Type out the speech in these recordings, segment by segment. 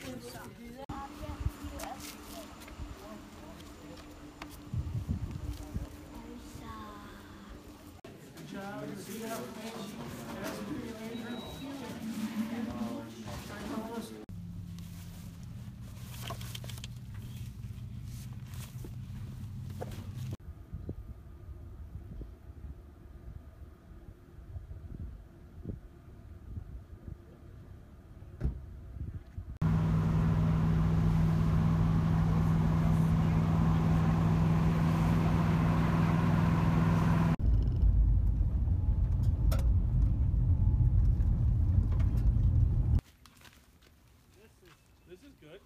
This is good.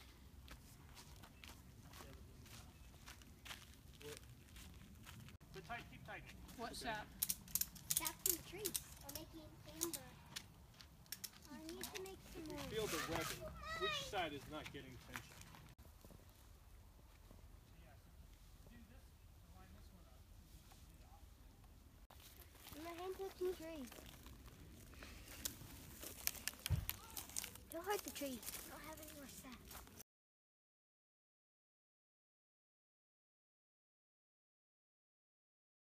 But tight, keep tight. What sap? Sap from the trees are making amber. I need to make some more. Feel the webbing. Which side is not getting tension? My hand touching trees. Don't hurt the trees.